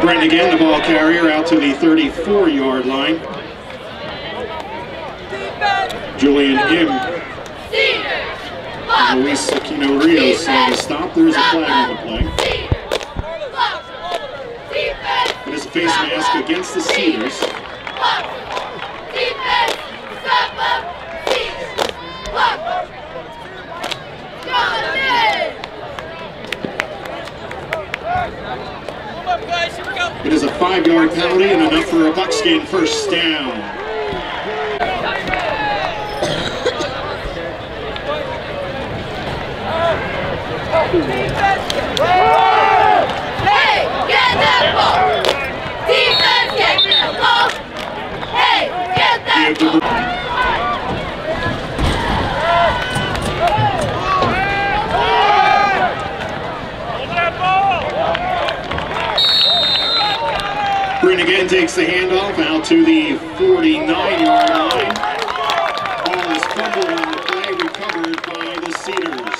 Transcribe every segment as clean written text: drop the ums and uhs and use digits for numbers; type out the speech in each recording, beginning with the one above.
Brent again, the ball carrier, out to the 34-yard line. Julian Im and Luis Aquino Rios on the stop. There's a flag on the play. It is a face mask against the Cedars. It is a 5-yard penalty and enough for a Buckskin first down. Hey, get that ball! Defense, get that ball! Hey, get that ball! Brent again takes the handoff out to the 49-yard line. Ball is fumbled on the play, recovered by the Cedars.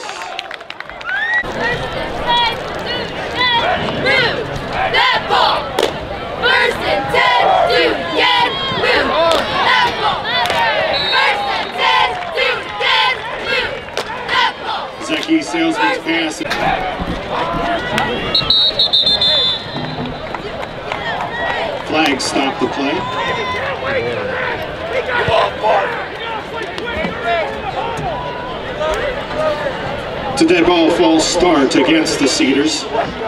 Move that ball! First and 10, do get move that ball! First and 10, do get move that ball! Zeki Salesman's pass. Flag stopped the play. It's a dead ball false start against the Cedars.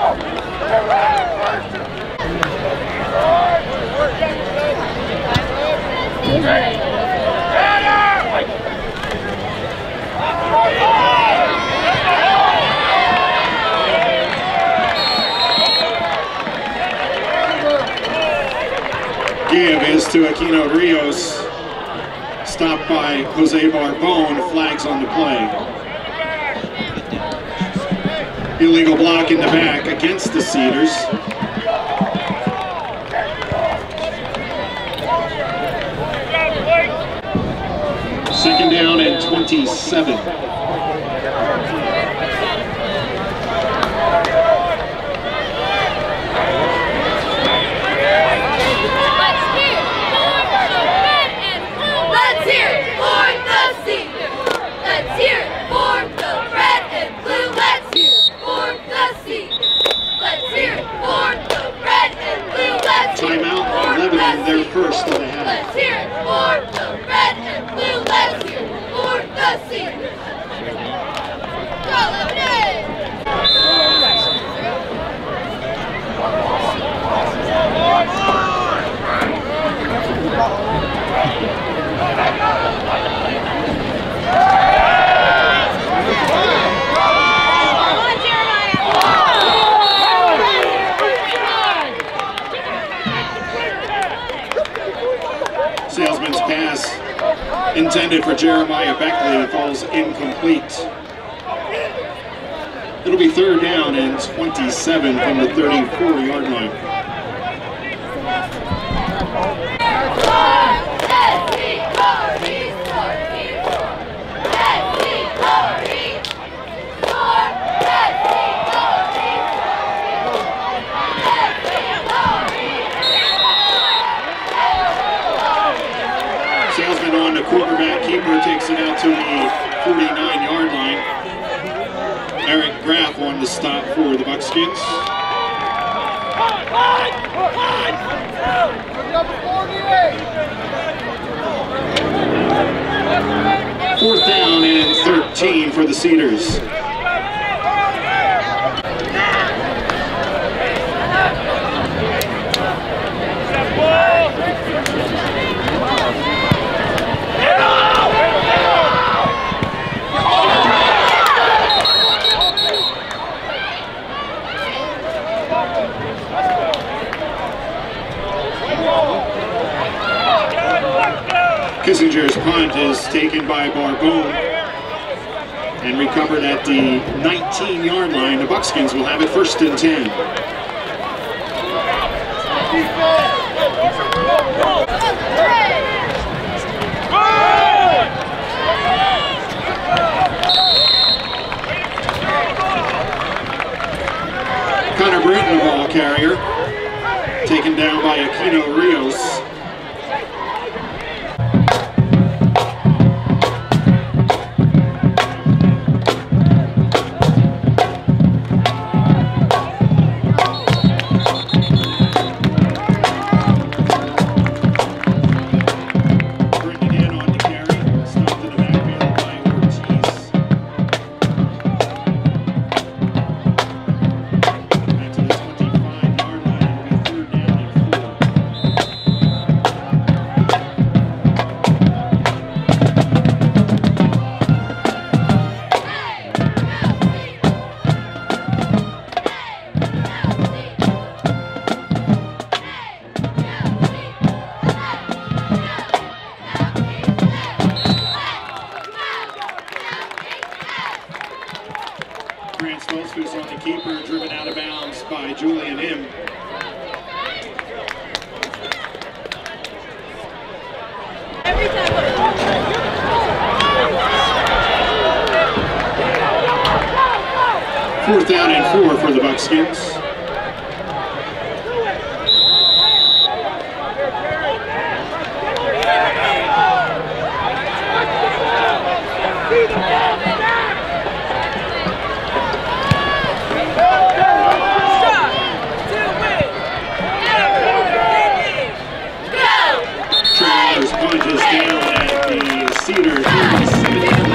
Give is to Aquino Rios. Stopped by Jose Barbone. Flags on the play. Illegal block in the back against the Cedars. Second down and 27. Timeout, 11 in their first of the half. Let's hear it for the red and blue. Let's hear it for the Cedars. Go, Lemonade! Salesman's pass intended for Jeremiah Beckley falls incomplete. It'll be third down and 27 from the 34-yard line. Salesman on the quarterback keeper, takes it out to the 49-yard line. Eric Graff on the stop for the Buckskins. Fourth down and 13 for the Cedars. Kissinger's punt is taken by Barbone and recovered at the 19-yard line. The Buckskins will have it first and 10. Connor Britton, the ball carrier. taken down by Aquino Rios. Grant Stoltzfus on the keeper, driven out of bounds by Julian Im. Fourth down and 4 for the Buckskins. Punches down at the Cedar 37.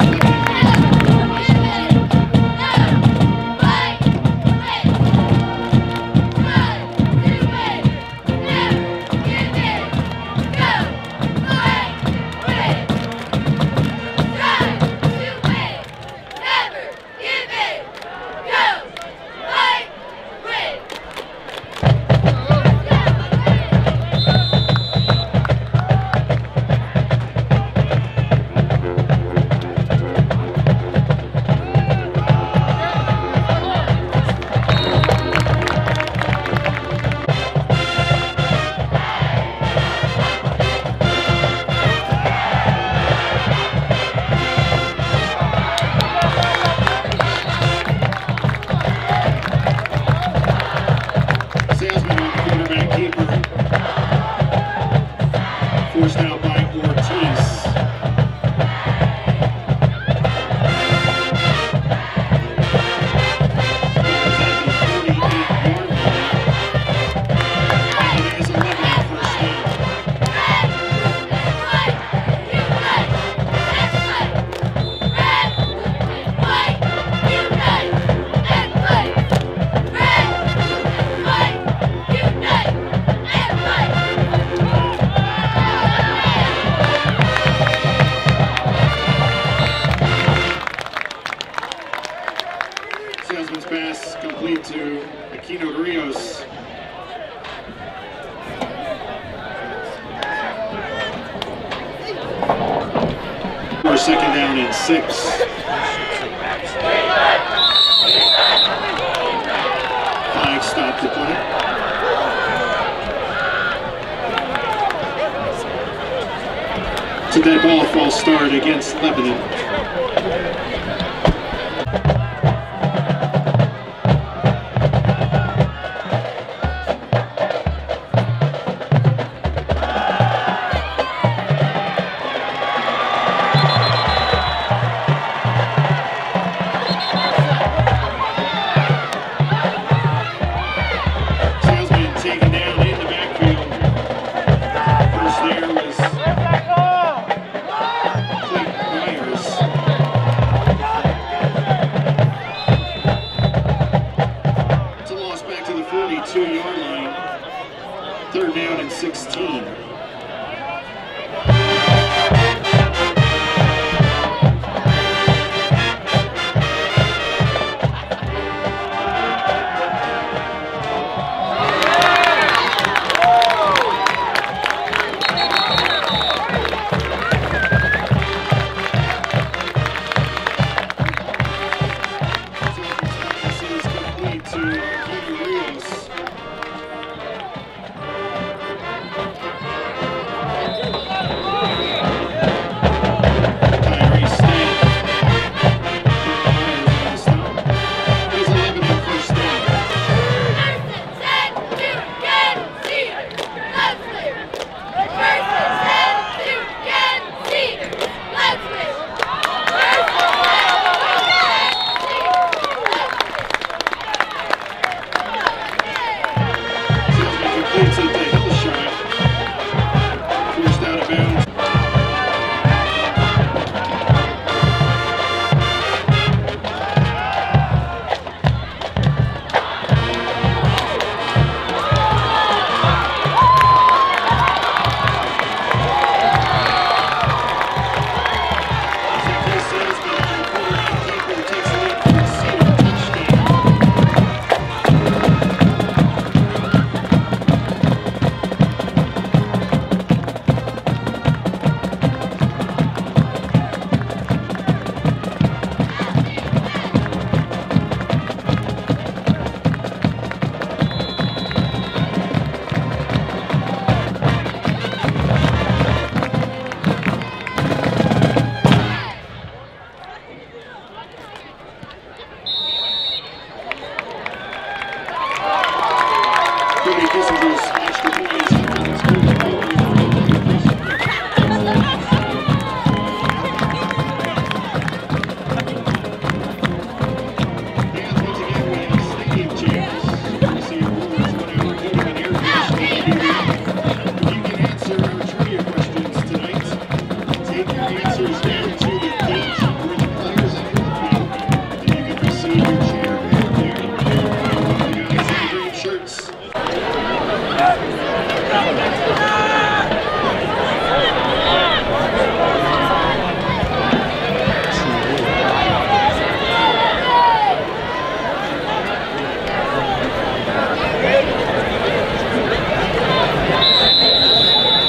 Forced out by Ortiz. Salesman's pass complete to Aquino Rios. For second down and 6. Flag stopped the play. It's a dead ball, false start against Lebanon. Taken down in the backfield. First there was Clayton Myers. It's a loss back to the 42-yard line. Third down and 16.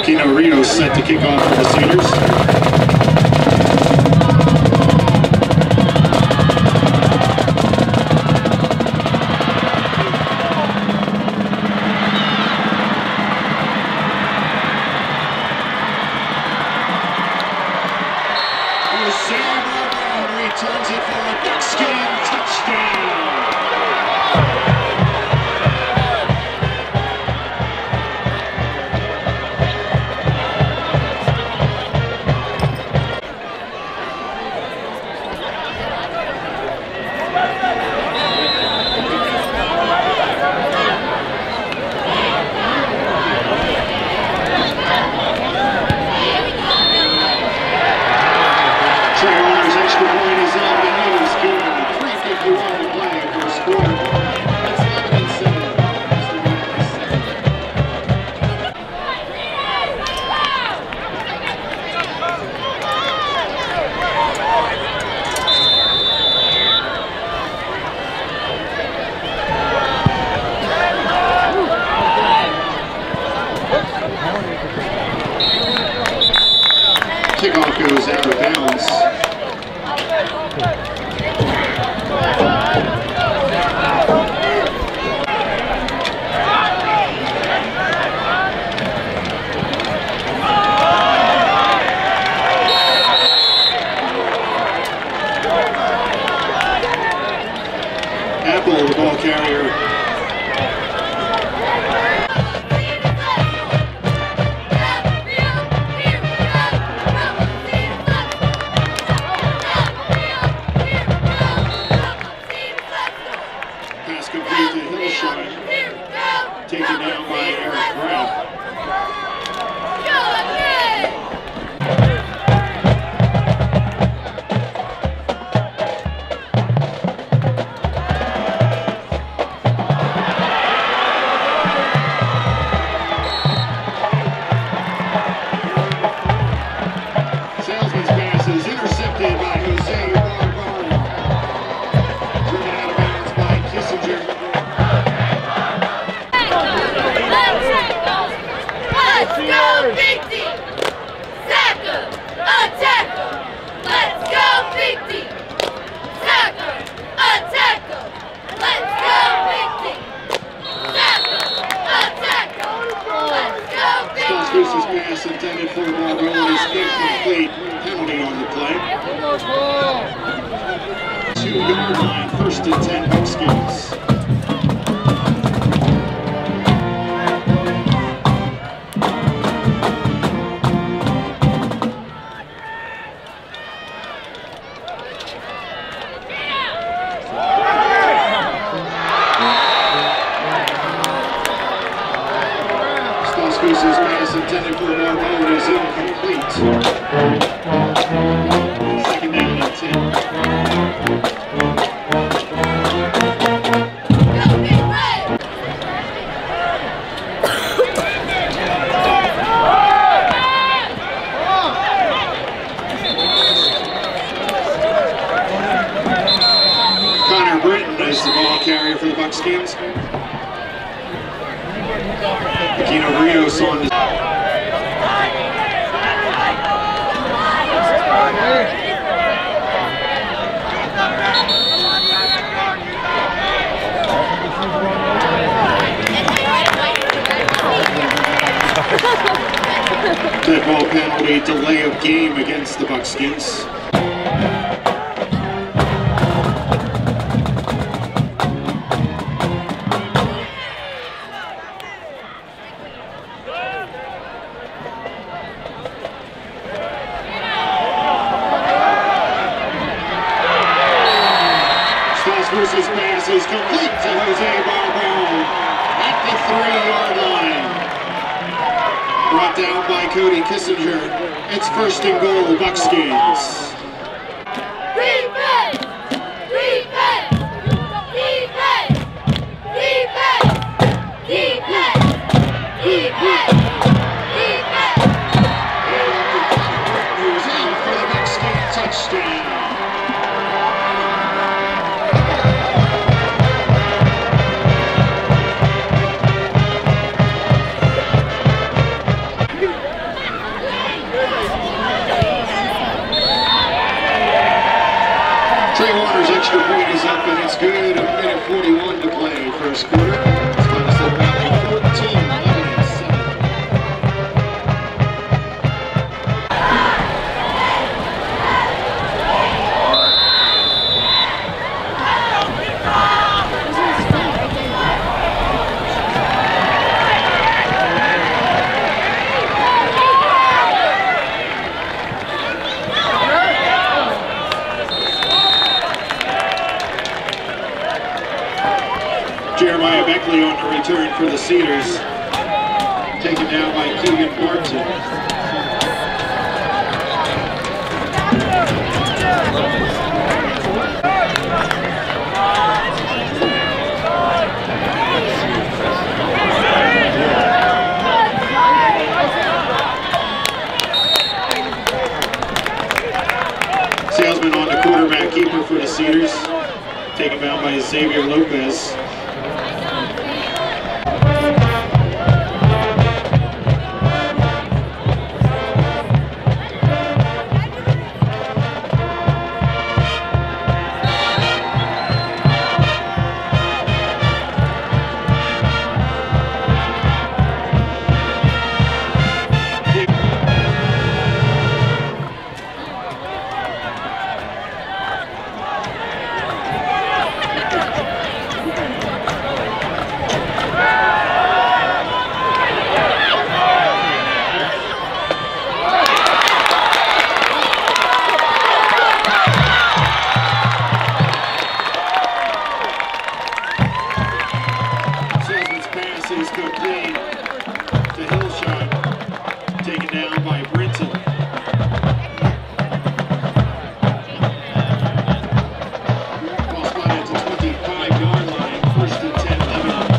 Keno Rios set to kick off for the Cedars. Returns it for a Buckskin touchdown. Trailers extra point is on the nose, giving them 3:51 to play for a score. It's 11-7. Kickoff goes out of bounds. Apple, the ball carrier. Pass complete to Hillshine. Taken down by Eric Brown. Salesman's pass is intercepted by Jose Barbaro. Driven out of bounds by Kissinger. Let's go, Big D! Sack 'em! Attack 'em! Let's go, Big D! Sack 'em! Attack 'em! Let's go, Big D! Sack 'em! Attack 'em! Let's go, Big D! Stossgoos's pass intended for Barbaro is incomplete. Penalty on the play. 2-yard line, 1st and 10 Buckskins. Stossgoos's pass intended for Barbaro is incomplete. 2nd down and 10. Go, Big Red! Connor Britton is the ball carrier for the Buckskins. Keno Rios on the dead ball penalty, delay of game against the Buckskins. Stossgoos's pass is complete to Jose Barbaro at the 3-yard line. Brought down by Cody Kissinger. It's 1st and goal, Buckskins. Defense! Defense! Defense! Defense! Defense! Defense! Defense! Who's in for the Buckskin touchdown. first quarter. It's Minnesota Valley 14, Lebanon 7. Jeremiah Beckley on the return for the Cedars. Taken down by Keegan Barton. Salesman on the quarterback keeper for the Cedars. Taken down by Xavier Lopez. Is complete to Hillshot, taken down by Brinton. Ball spotted to 25-yard line, first and 10, Lebanon.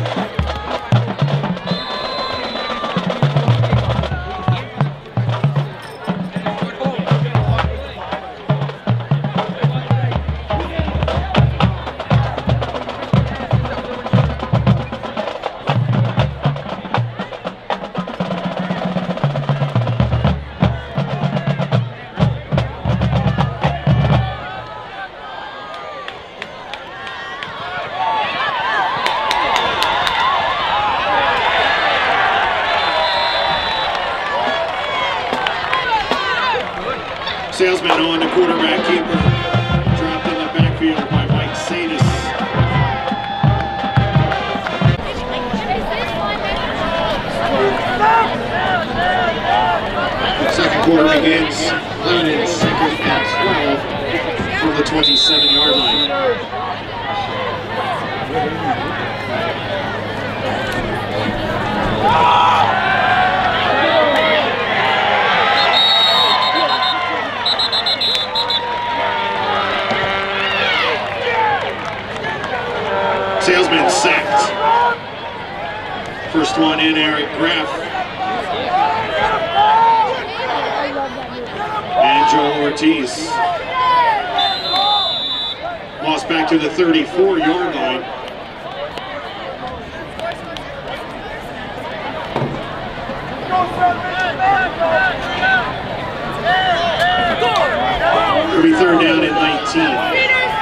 Salesman on the quarterback keeper, dropped in the backfield by Mike Sadis. Second quarter begins, playing in second and 12 from the 27-yard line. Salesman sacked. First one in, Eric Graff. And Joel Ortiz. Lost back to the 34-yard line. It'll be third down at 19.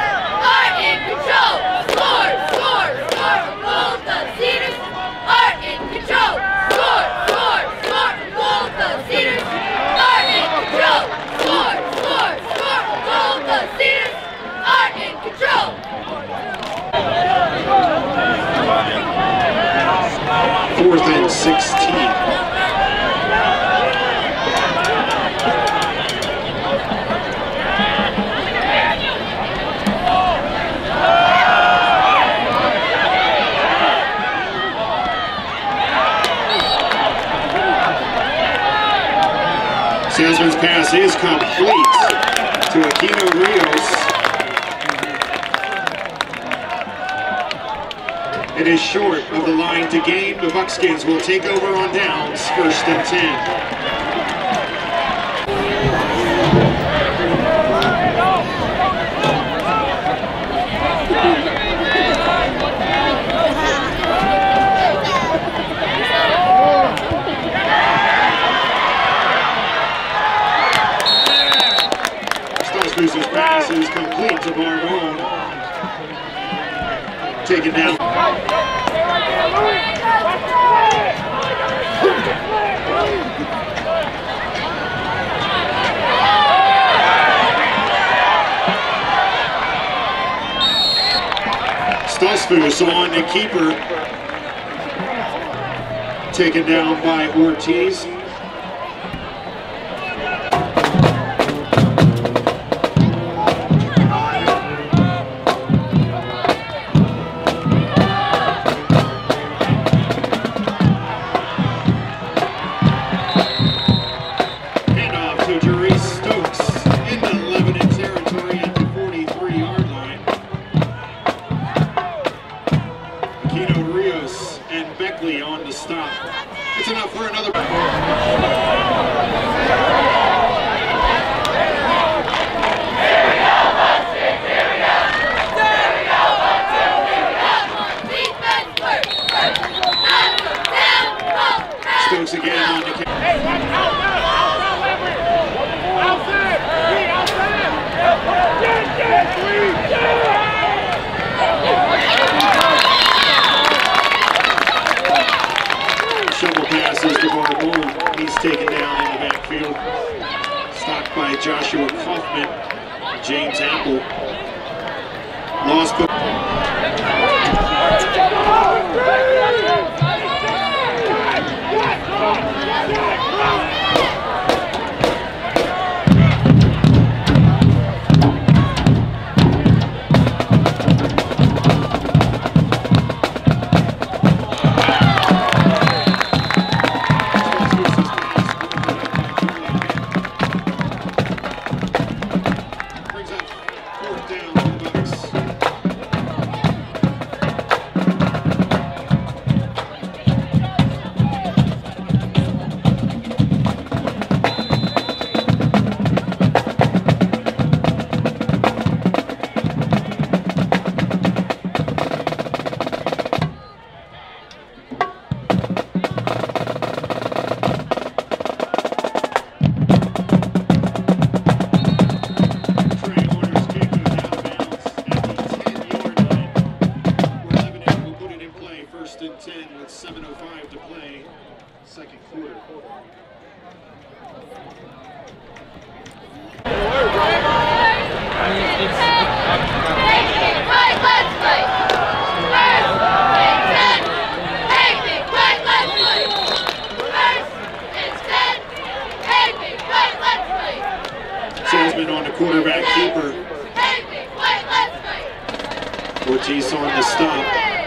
Fourth and 16. Salesman's pass is complete to Aquino Rios. It is short of the line to gain. The Buckskins will take over on downs, first and 10. Stars pass is complete to Barbone. Taken down. Also on the keeper, taken down by Ortiz. On the stop. It's enough for another. Stokes again on the shovel passes to Barbone. He's taken down in the backfield. Stopped by Joshua Kaufman, James Apple. Lost. First and 10 with 7:05 to play, second quarter. Salesman on the quarterback keeper. Ortiz on the stop.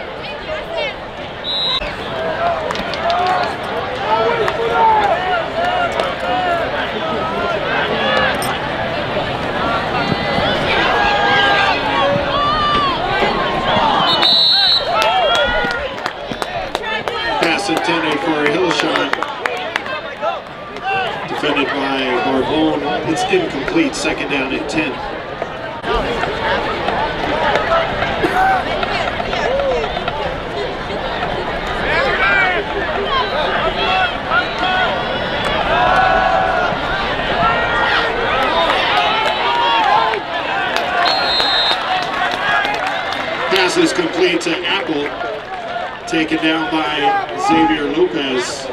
Pass intended for a hill shot. Defended by Barbone. It's incomplete. Second down at 10. Pass is complete to Apple, taken down by Xavier Lopez.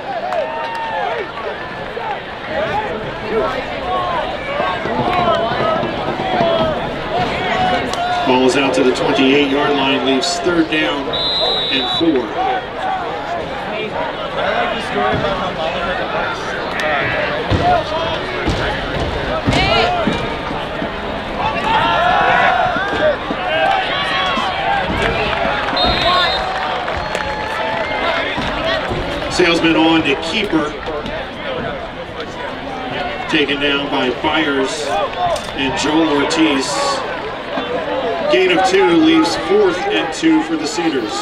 Ball is out to the 28-yard line, leaves third down and 4. Salesman on to keeper, taken down by Byers and Joel Ortiz. Gain of 2 leaves 4th and 2 for the Cedars.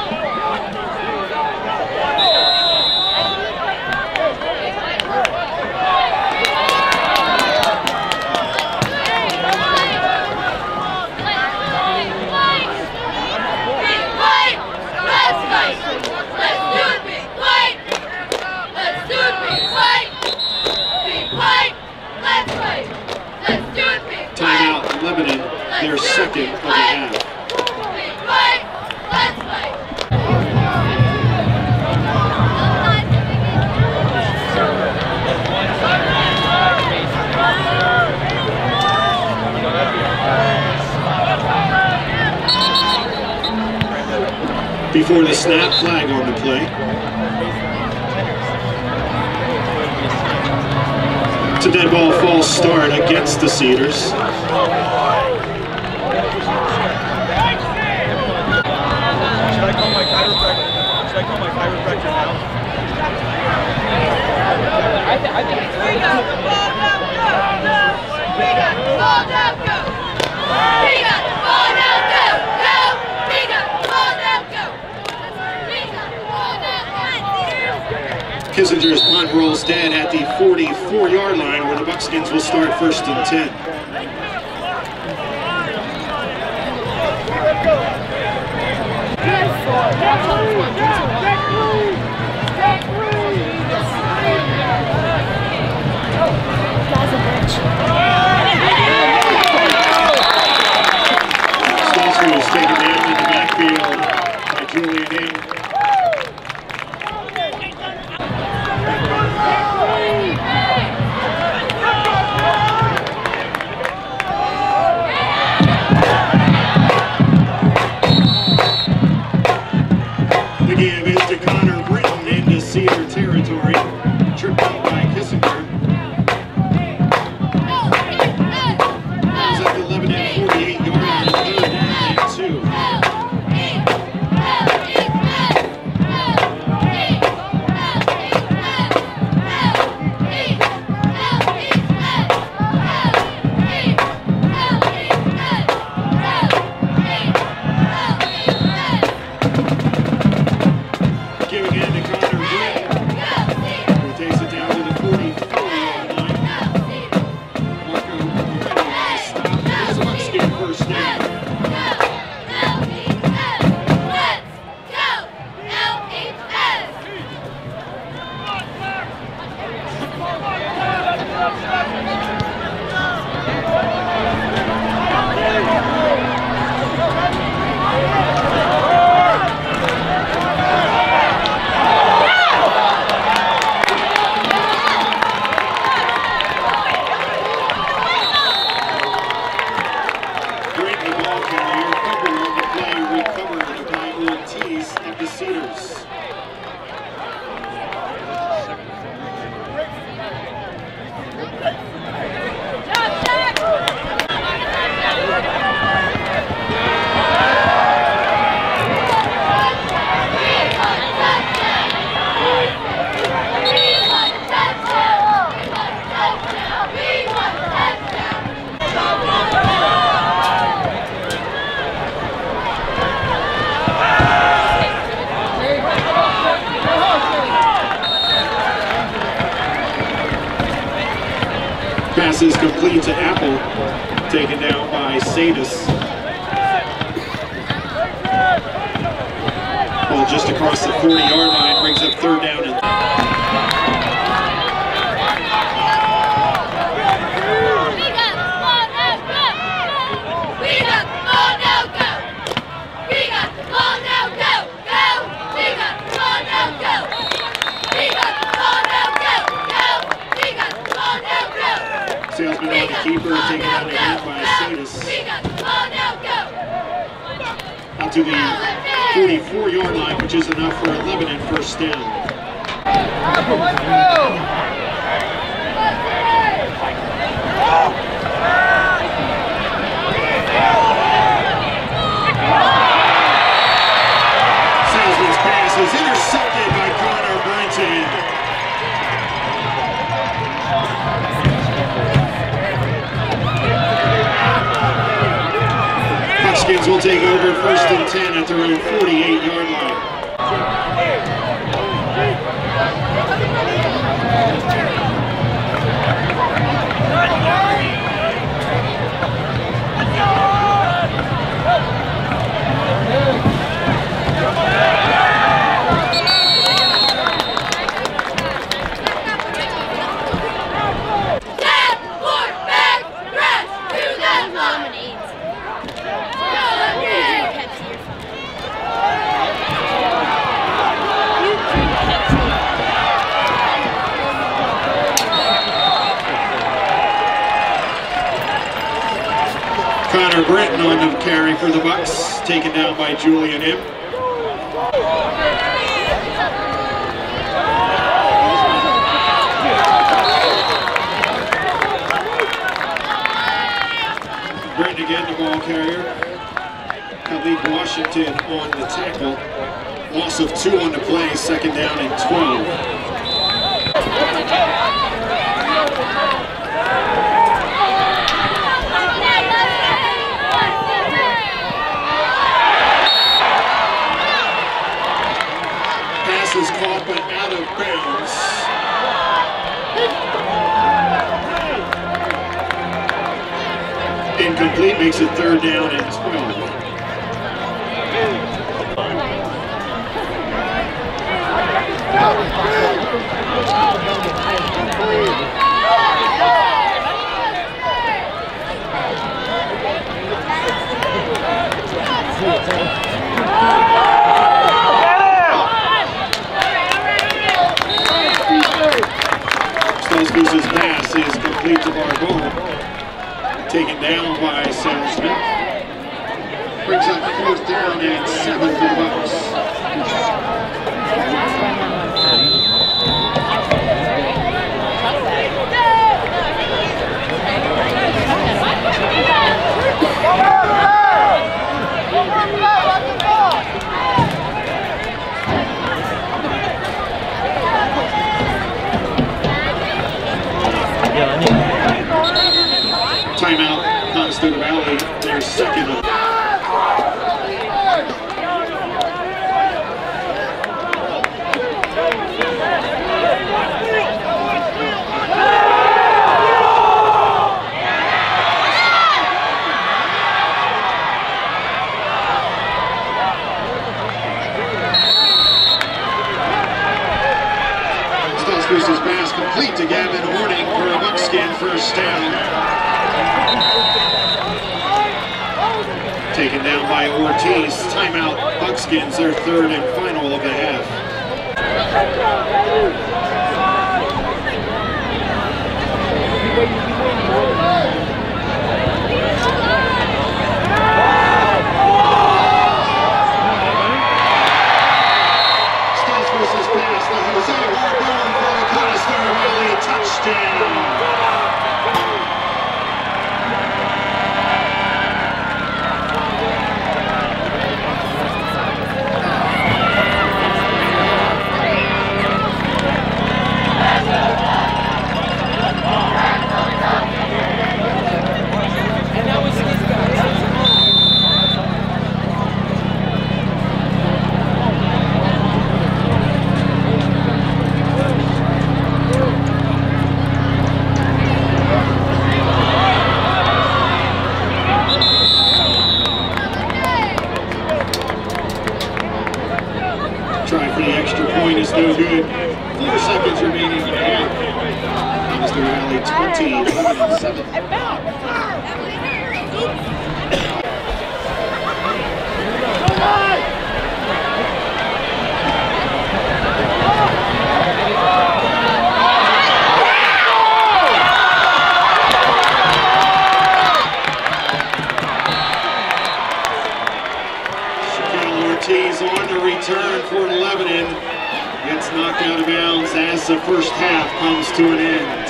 Timeout, Lebanon, their second of the half. Before the snap, flag on the play. It's a dead ball false start against the Cedars. Should I call my chiropractor? Should I call my chiropractor now? I think it's We got the ball now, go! We got the ball now, go! We got the ball now, go! Go! We got the ball now, go! We got the ball now, go! Kissinger's punt rolls dead at the 44-yard line, where the Buckskins will start 1st and 10. Spencer is taken down in the backfield by Julian Ing. The give is to Connor Britton into Cedar territory. Tripped out by Kissinger. He's at the 11 and 48-yard line, 3rd and 2. Giving in to Connor Britton, who takes it down to the 44-yard line. Marco Moretti has stopped his Buckskin first down. Great ball carrier, cover on the play, recovered by Ortiz of the Cedars. Pass is complete to Apple, taken down by Sadis. Ball just across the 40-yard line, brings up 3rd down and Salesman on the keeper, taken down again by Sadis. Out to the 44-yard line, which is enough for 11 and 1st down. Let's go! Salesman's pass is intercepted by Connor Brinton. Buckskins will take over 1st and 10 at their own 48-yard line. Connor Britton on the carry for the Bucks, taken down by Julian Im. carrier. Khalid Washington on the tackle. Loss of 2 on the play, second down and 12. Pass is caught but out of bounds. Incomplete, makes it third down and 12. Stoltzfus's pass is complete to Barbone. Taken down by Sam Smith. Brings up fourth down and 7 for the Bucks. Timeout, Conestoga Valley, their second of Stoltzfus's pass complete to Gavin Horning for a Buckskin first down. Taken down by Ortiz. Timeout, Buckskins, their third and final of the half. Stoltzfus's pass to Jose Barbone for a Conestoga Valley touchdown. Try for the extra point is no good. 4 seconds remaining in the half. Conestoga Valley 20-7. Ortiz on the return for Lebanon. Gets knocked out of bounds as the first half comes to an end.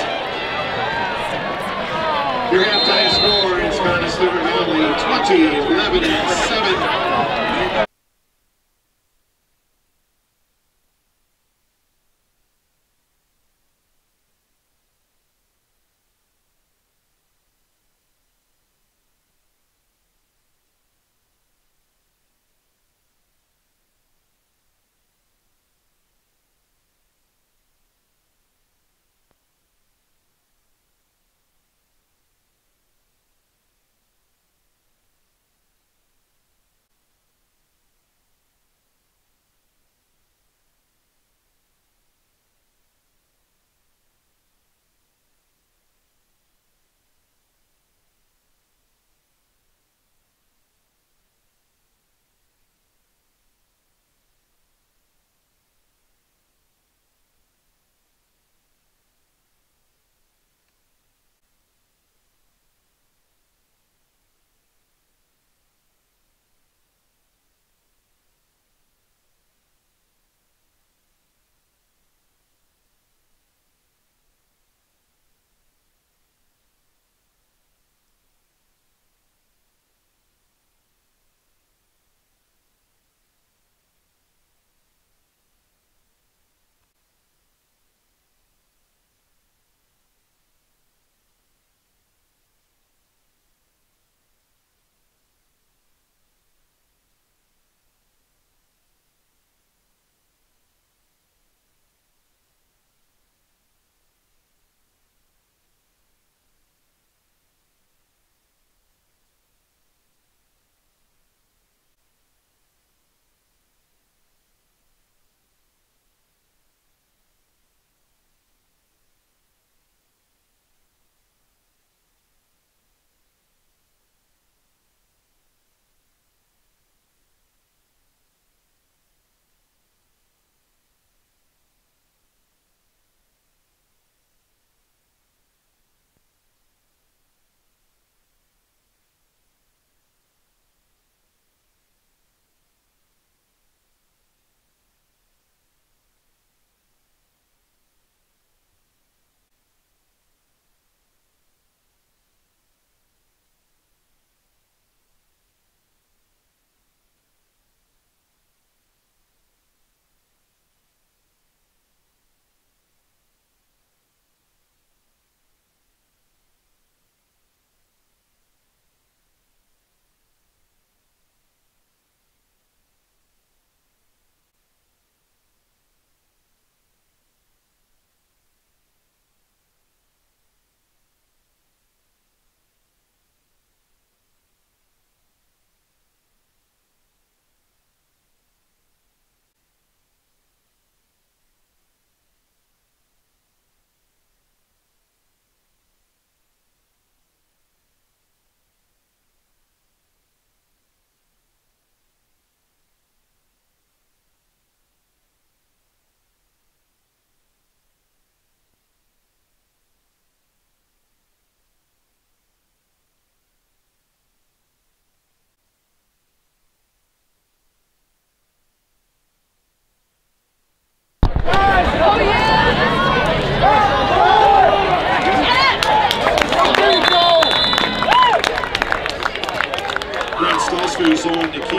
Your halftime score is Conestoga Valley 20, Lebanon 7.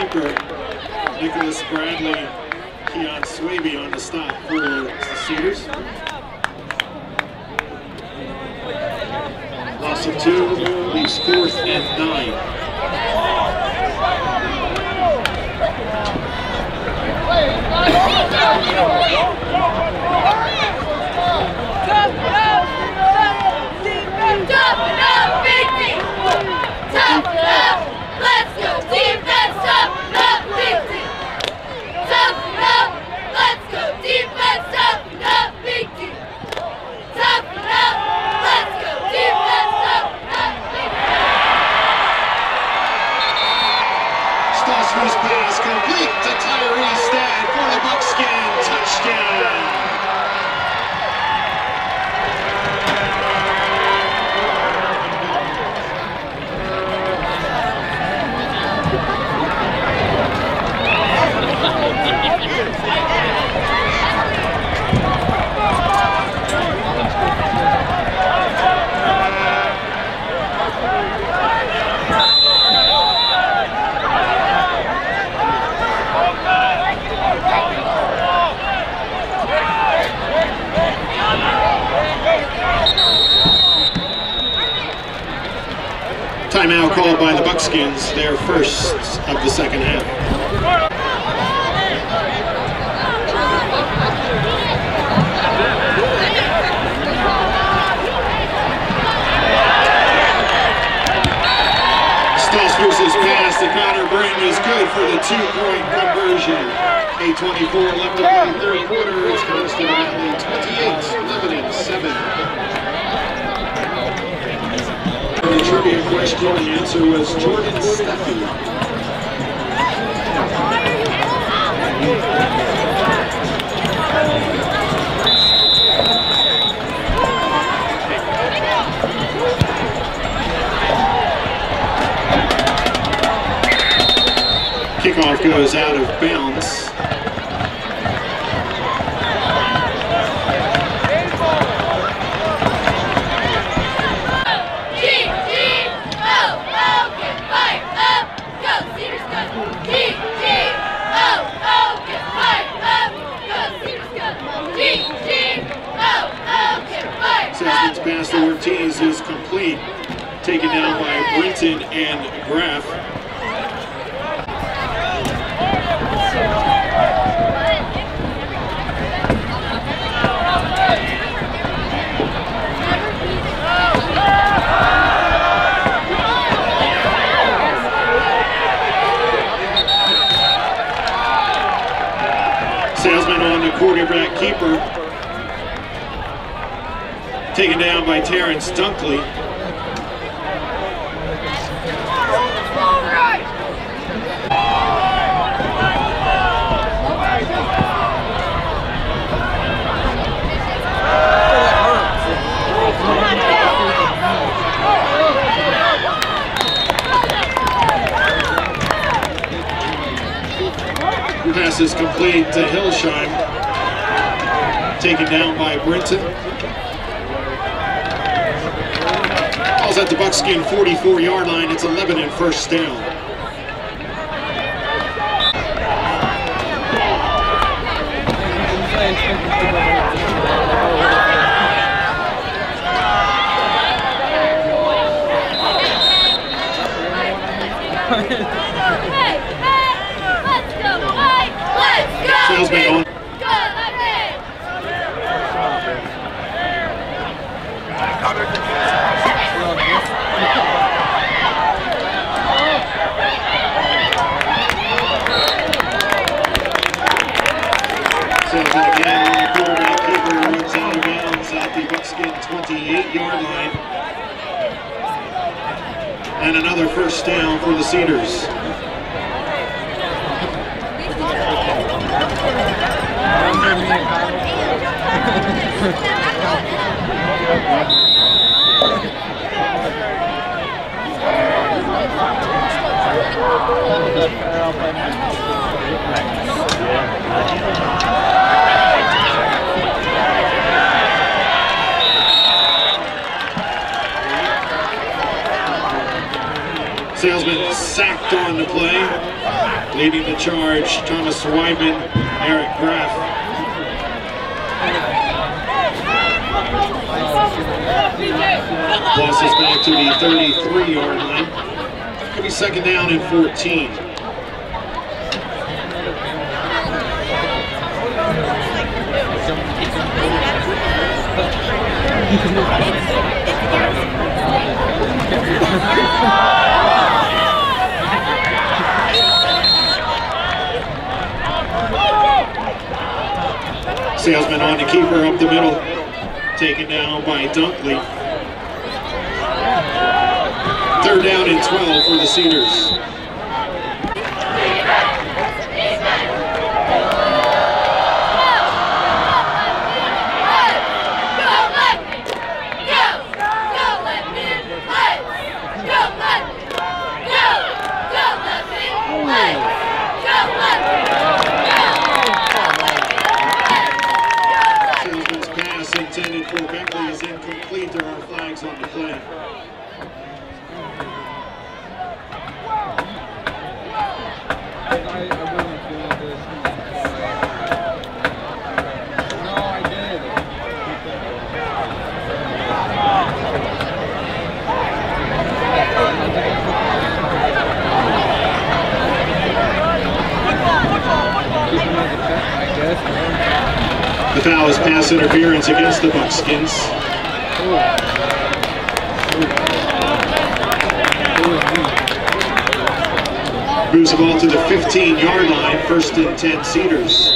keeper, Nicholas Bradley, Keon Swaby on the stop for the Cedars. Loss of 2, leaves 4th and 9. Toughen up, Big D! Toughen up! Let's go! Defense, toughen up, Big D! Toughen up! Let's go! Defense, toughen up, Big D! Toughen up! Let's go! Defense, toughen up, Big D! Stossner's pass complete to Tyree Stad for the Buckskin touchdown. Timeout called by the Buckskins, their first of the second half. Stossner's pass to Connor Bring is good for the 2-point conversion. 8:24 left to play third quarter. It's Coastal Valley 28, Lebanon 7. The trivia question, the answer was Jordan Steffi. Kickoff goes out of bounds. Salesman's pass to Ortiz is complete, taken down by Brinton and Graff. Salesman on the quarterback keeper. Taken down by Terrence Dunkley. Pass is complete to Hillsheim. Taken down by Brinton. Ball's at the Buckskin 44-yard line. It's 11 and first down. Salesman on. Salesman again on the quarterback keeper, runs out of bounds at the Buckskin 28-yard line. And another first down for the Cedars. Salesman sacked on the play. Leading the charge, Thomas Weidman, Eric Graff. Losses back to the 33-yard line. Could be second down and 14. Salesman on the keeper up the middle, taken down by Dunkley. Third down and 12 for the Cedars. Salesman's pass intended for Beckley is incomplete. There are flags on the play. The foul is pass interference against the Buckskins. Moves the ball to the 15-yard line, first and 10 Cedars.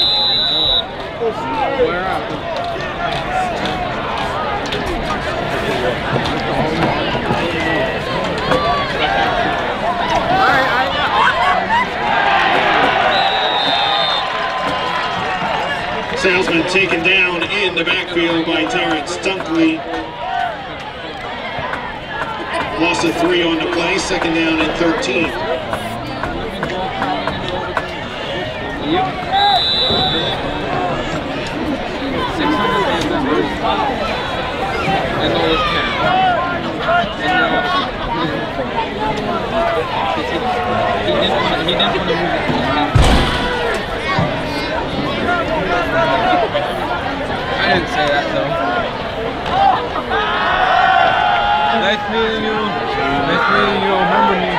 Salesman taken down in the backfield by Terrence Dunkley. Loss of 3 on the play, second down and 13. I didn't say that though. Nice meeting you. Nice meeting you. Remember me.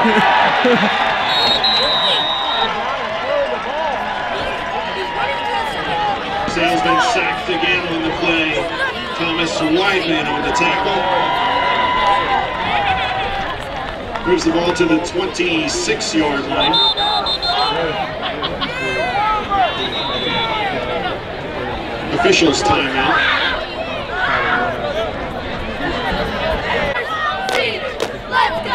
Salesman sacked again on the play. Thomas Weidman on the tackle. Moves the ball to the 26-yard line. Officials timeout. Let's go!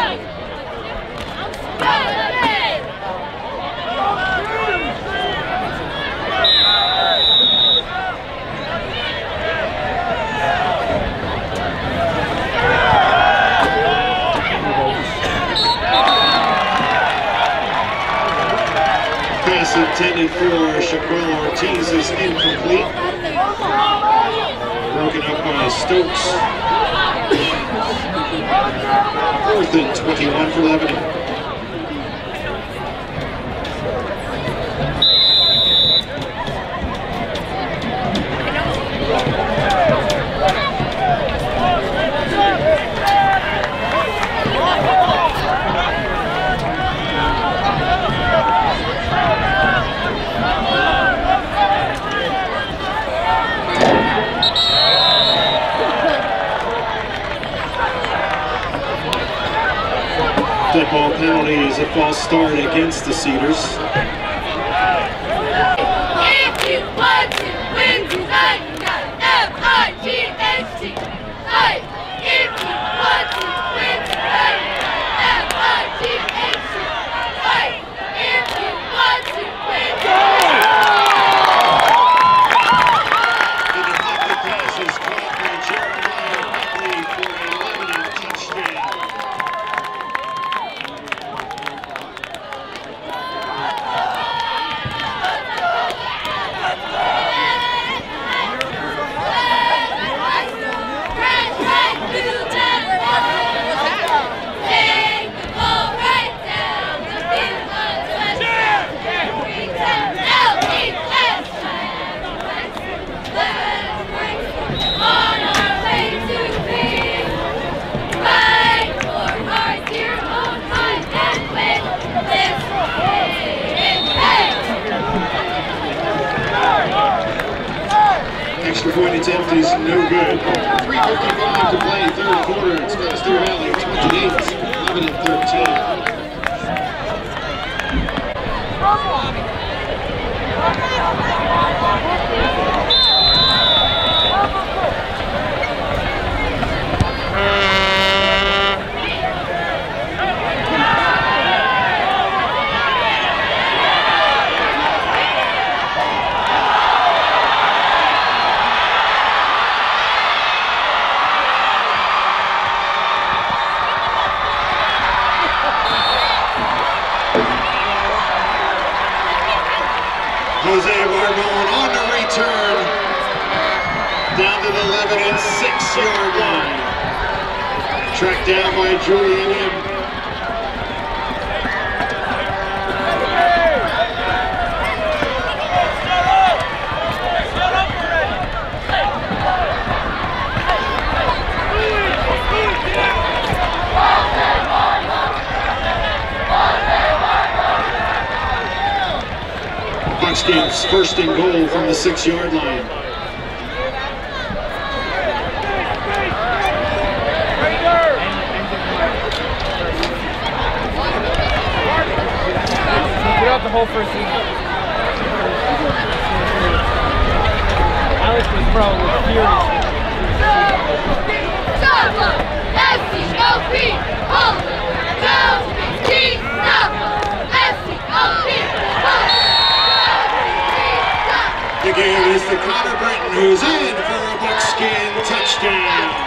Pass intended for Shaquille Ortiz is incomplete. Broken up by Stokes. 4th and 21 for Lebanon. Dead ball penalty is a false start against the Cedars. If you want to win tonight, you got F-I-G-H-T. Hey, if you want to win tonight, you got F-I-G-H-T. Hey, if you want to win The deflected pass is caught by Jeremiah Buckley for a Lebanon touchdown. extra point attempt is no good. 3:55 to play, third quarter. It's Castro Valley 28, 11-13. Jose Barbon on the return, down to the 11 and 6 yard line. Tracked down by Julian M. Buckskin's first and goal from the 6 yard line. Get out the whole first season. Alex was probably furious. The game is to Connor Britton, who's in for a Buckskin touchdown.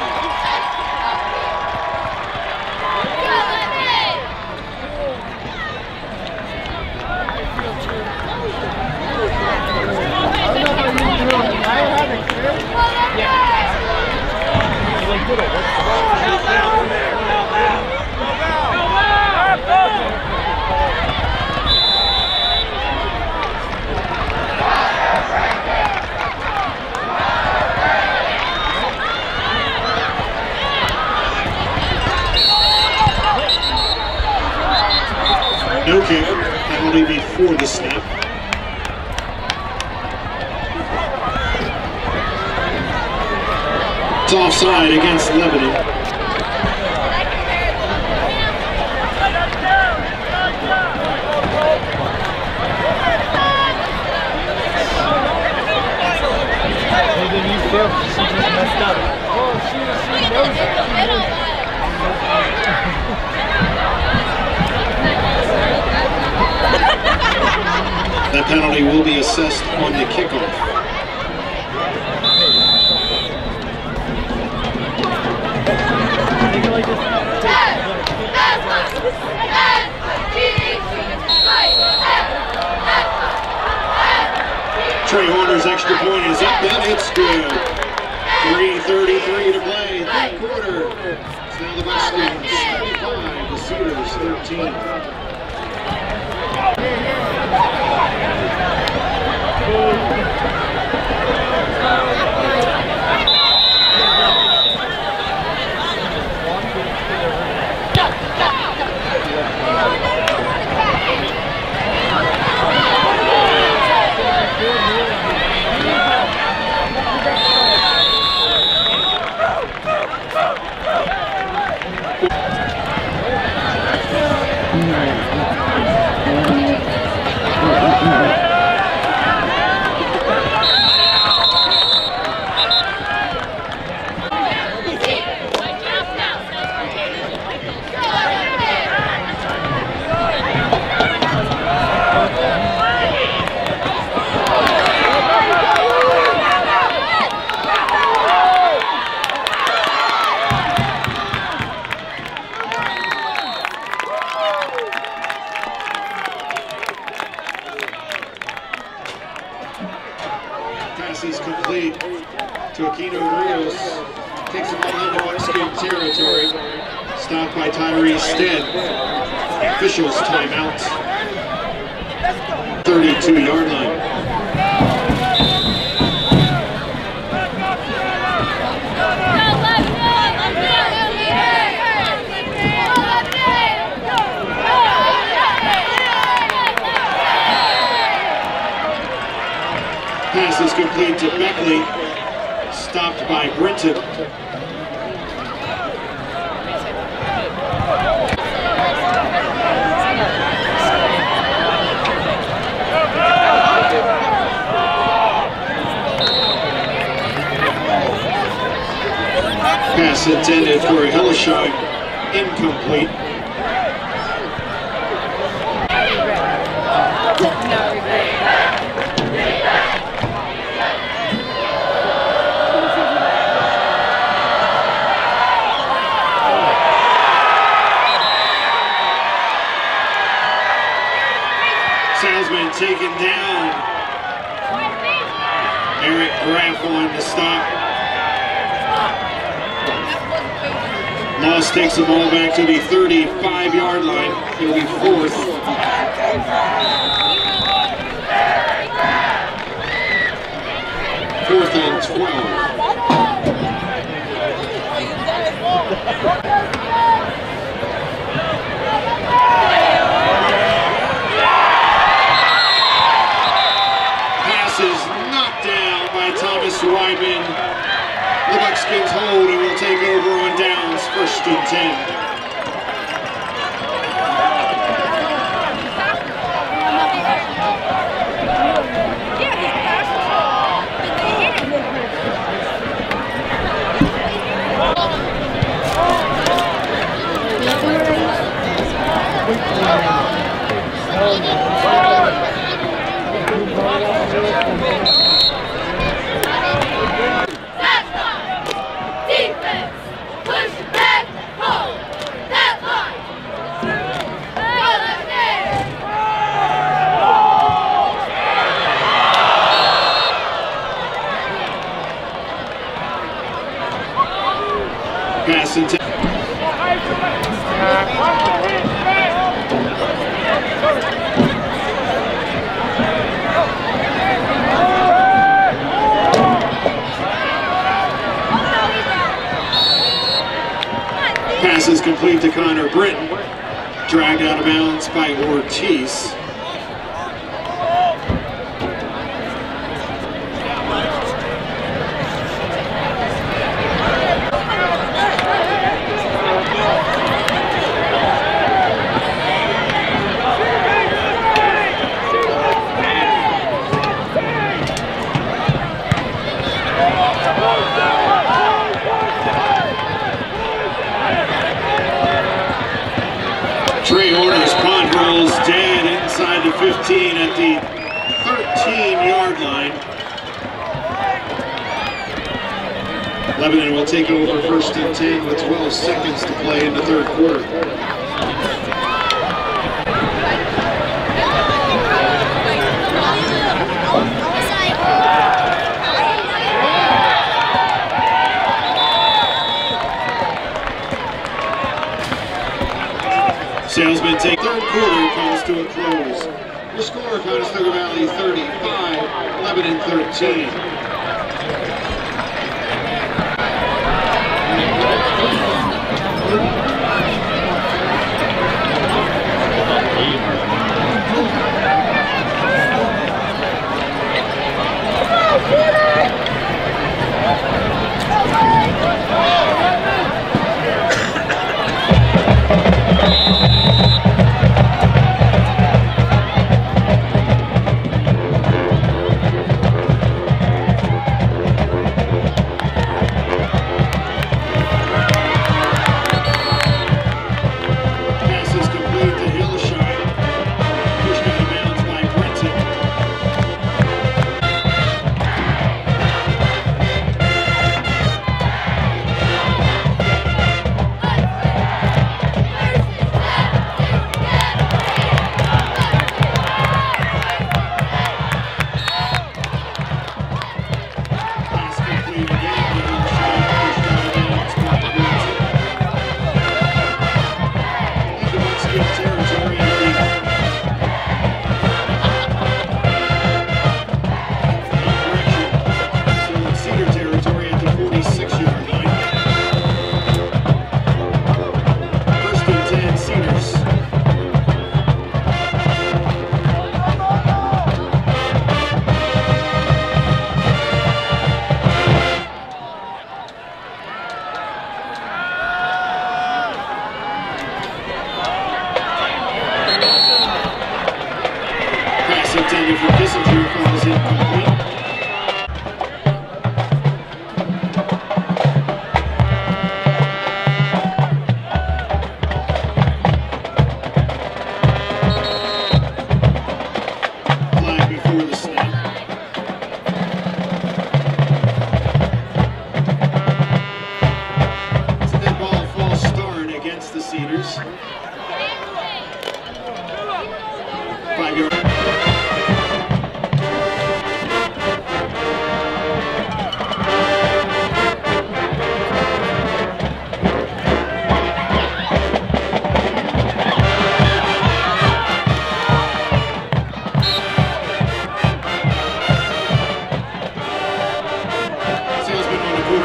No kick, penalty before the snap. It's offside against Lebanon. She just messed up. Oh, she knows it. That penalty will be assessed on the kickoff. Trey Horner's extra point is up and it's good. 3:33 to play, third quarter. It's now the Buckskins 35, the Cedars 13. Pass is complete to Aquino Rios. Takes him all into Buckskin territory. Stopped by Tyree Stead. Officials timeout. 32-yard line. Pass is complete to Beckley. stopped by Brinton. Pass intended for Hillesheim, incomplete. Salzman taken down. Eric Graff on the stop. Loss takes the ball back to the 35-yard line. It'll be fourth. Fourth and 12. Thomas Weidman. The Buckskins hold and will take over on downs, 1st and 10. Pass intended. Pass is complete to Connor Britton. Dragged out of bounds by Ortiz. Trey Horner's punt rolls dead inside the 15 at the 13-yard line. Lebanon will take over 1st and 10 with 12 seconds to play in the 3rd quarter. Salesman take 3rd quarter comes to a close. The score, Conestoga Valley 35, Lebanon 13.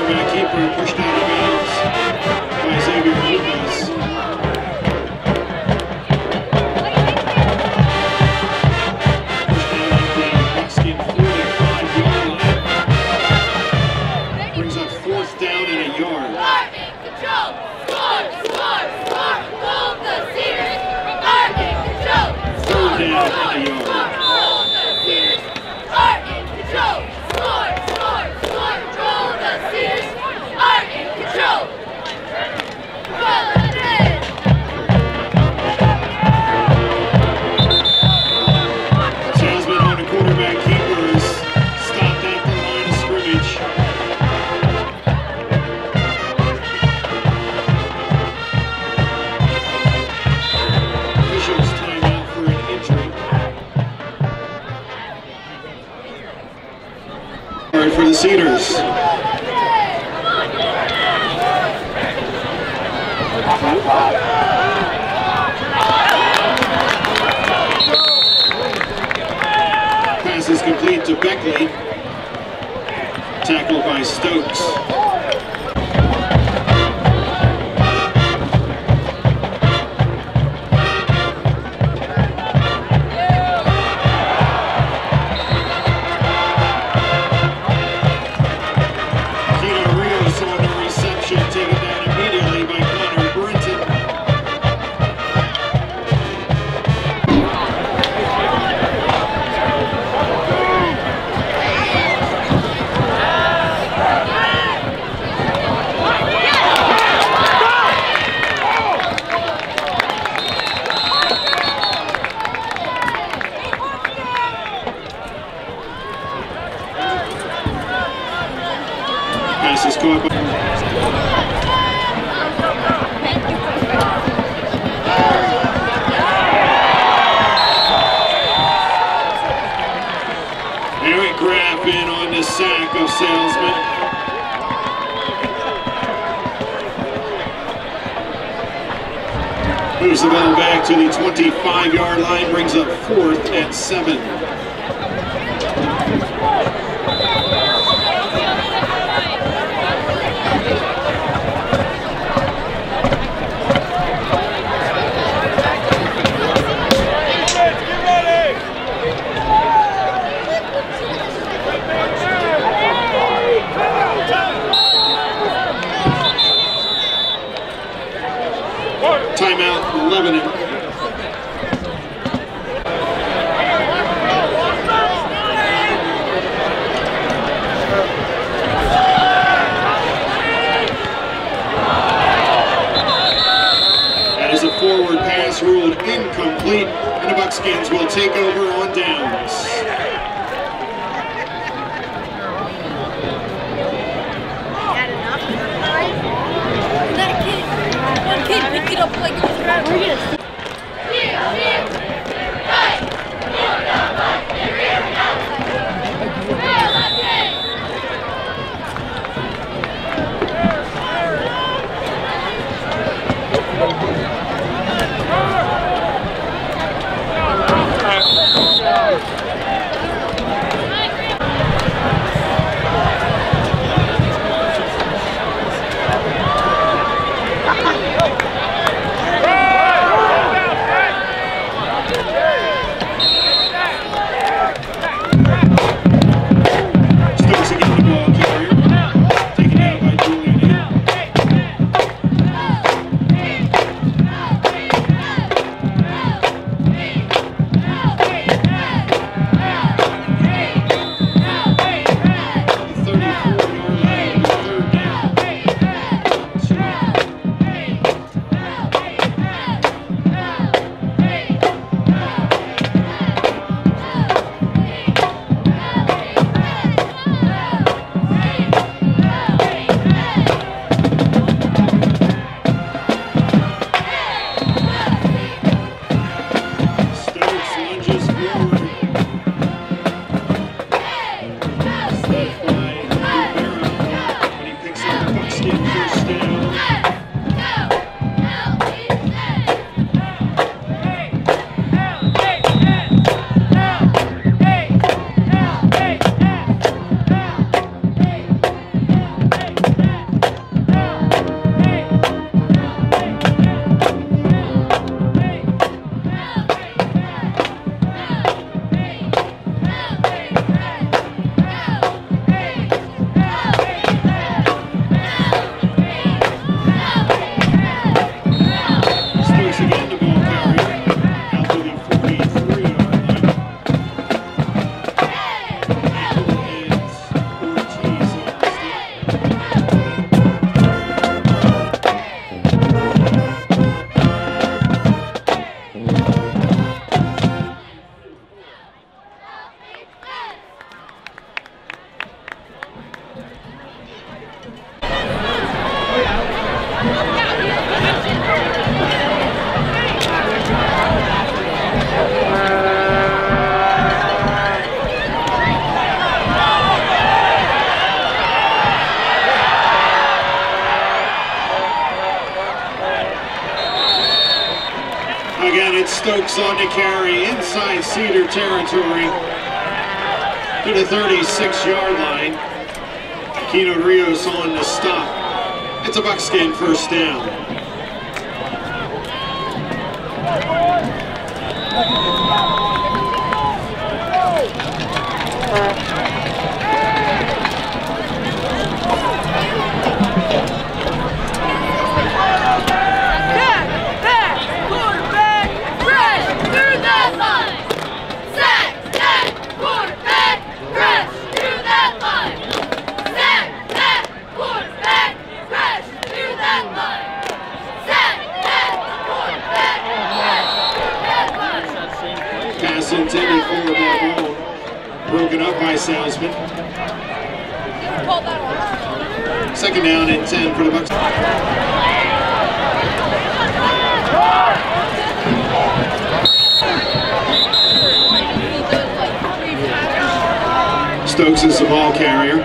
quarterback keeper pushed out of bounds by Xavier Lopez. Pushed out at the Buckskin 45-yard line. Brings up 4th down and a yard. Are in control. Score, score, score. Goal the Cedars. Are in control. Score, 3rd down and a yard. Goal the Cedars. Are in control. Score, score, score. Goal the Cedars. Are in control. Roll the Red. Salesman on the quarterback keeper is stopped at the line of scrimmage. Officials timeout for an injury. All right, for the Cedars. Pass is complete to Beckley. Tackled by Stokes. Keto Rios on the reception, taken down immediately by Connor Brinton. Pass is caught by Eric Graffin on the sack of Salesman. Moves the ball back to the 25-yard line, brings up 4th and 7. Timeout, Lebanon. That is a forward pass ruled incomplete, and the Buckskins will take over on downs. Pick it up like it was around. We're gonna it's Stokes on to carry inside Cedar territory to the 36-yard line. Aquino Rios on the stop. It's a Buckskin first down. Pass intended for Barbone. Broken up by Salzman. Second down and 10 for the Bucks. Stokes is the ball carrier.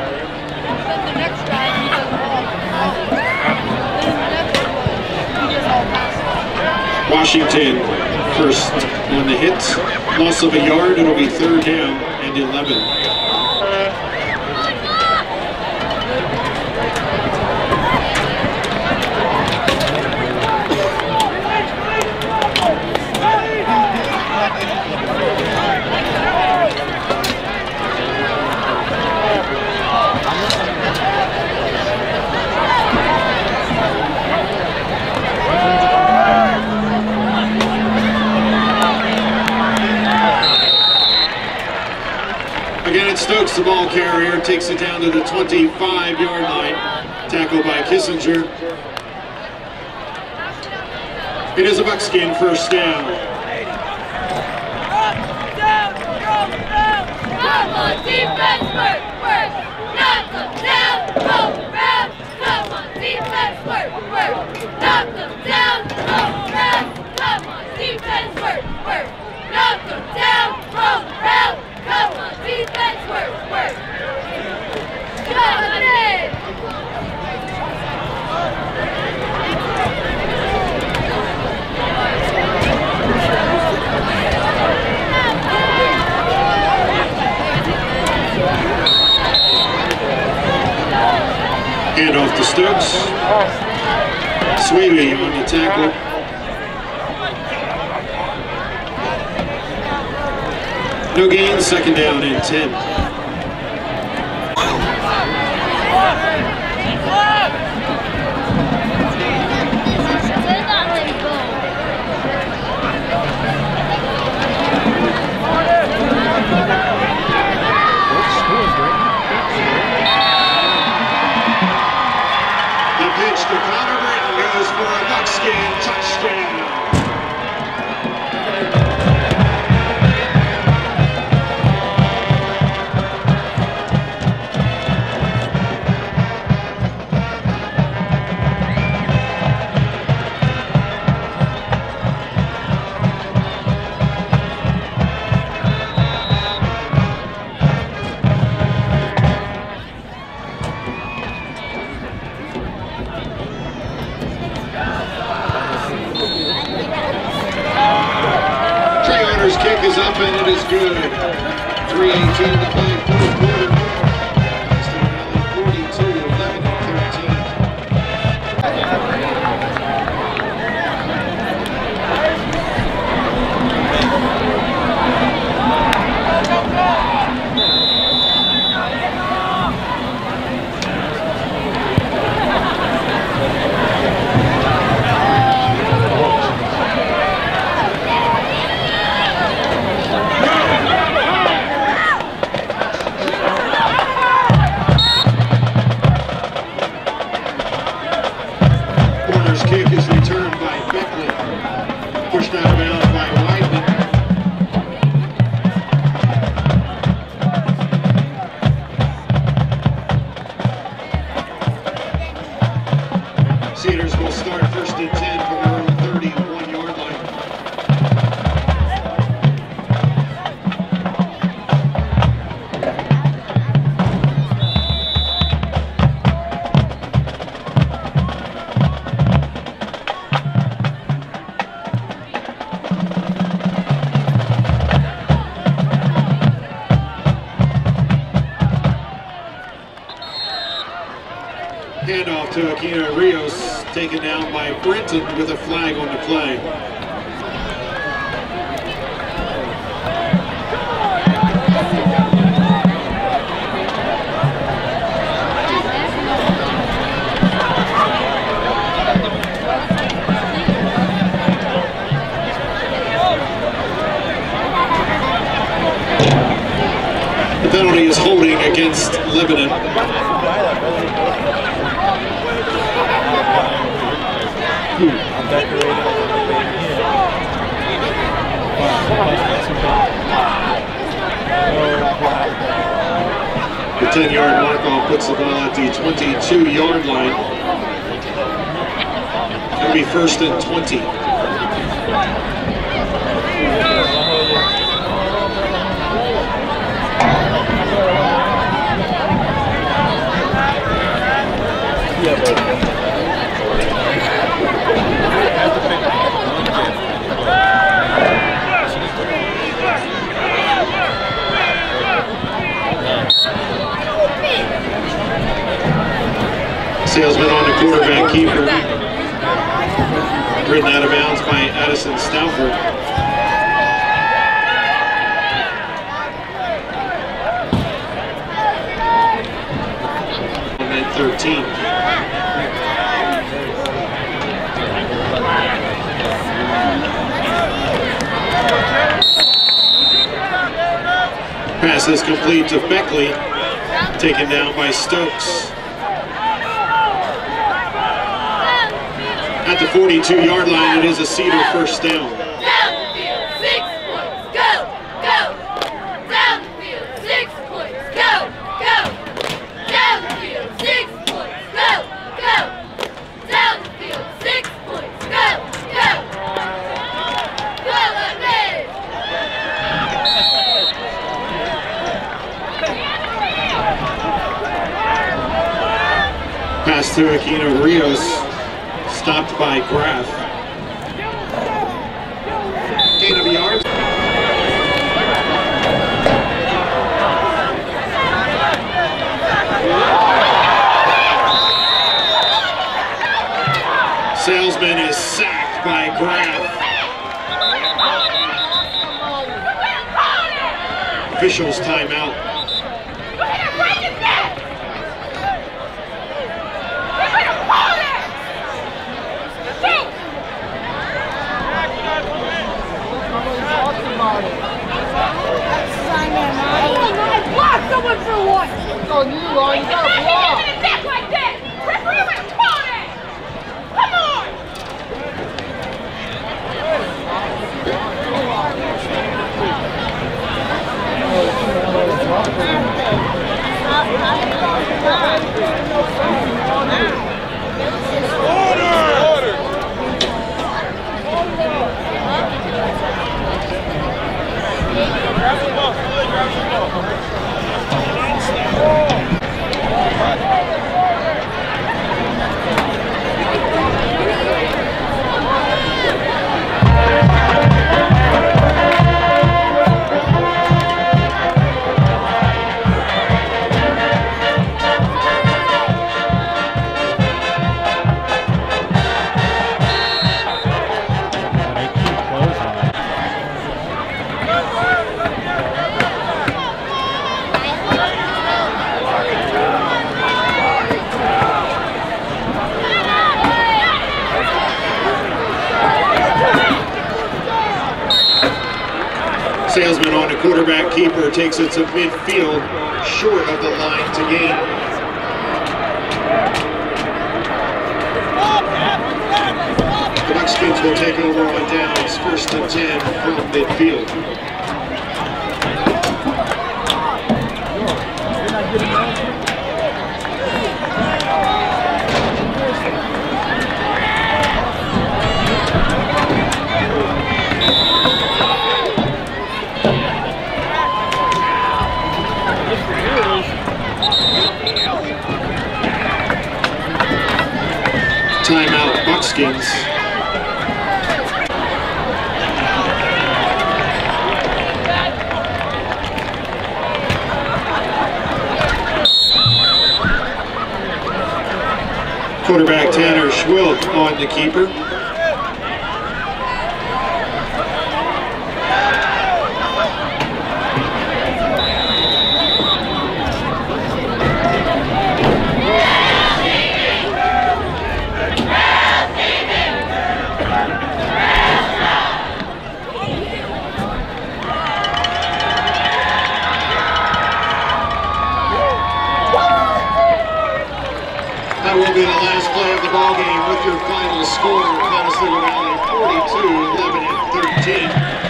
Washington first on the hit. Loss of a yard, it'll be third down and 11. Again, it's Stokes, the ball carrier, takes it down to the 25-yard line. Tackled by Kissinger. It is a Buckskin first down. Come on, defense, work, work. Knock them down, roll around. Come on, defense, work, work. Knock them down, roll around. Come on, defense, work, work. Knock them down, roll around. Come on, defense, work, work. Come on in. Hand off to Stokes. Swaby on the tackle. No gain, second down and 10. The pitch to Connor Britton goes for a Buckskin touchdown. Kick is up and it is good. 3:18 to play, fourth quarter. 42, 11, and 13. Handoff to Aquino Rios, taken down by Brenton with a flag on the play. The penalty is holding against Lebanon. The 10-yard mark off puts the ball at the 22-yard line. It'll be 1st and 20. Salesman on the quarterback keeper. Ridden out of bounds by Addison Stauffer. And 13. Pass is complete to Beckley, taken down by Stokes. At the 42-yard line, it is a Cedar 1st down. Down the field, 6 points, go, go. Down the field, 6 points, go, go. Down the field, 6 points, go, go. Down the field, 6 points, go, go. Go, Lebanon! Pass to Aquino Rios, stopped by Graff. Gain of yards. Salesman is sacked by Graff. Officials timeout. Block someone for once! Oh, you got to block! Back like that! Come on! Salesman on the quarterback keeper, takes it to midfield, short of the line to gain. The Buckskins will take over on downs, 1st and 10 from midfield. Timeout, Buckskins. Quarterback Tanner Schwilk on the keeper. That will be the last play of the ball game with your final score, Conestoga Valley 42, 11 and 13.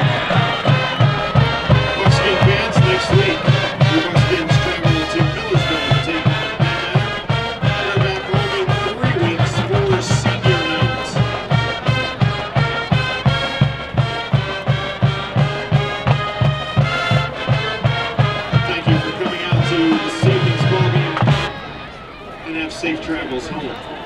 Buckskin fans, next week, your Buckskins travel to Millersville to take on They're back home in 3 weeks for senior night. Thank you for coming out to this evening's ball game. And have safe travels home.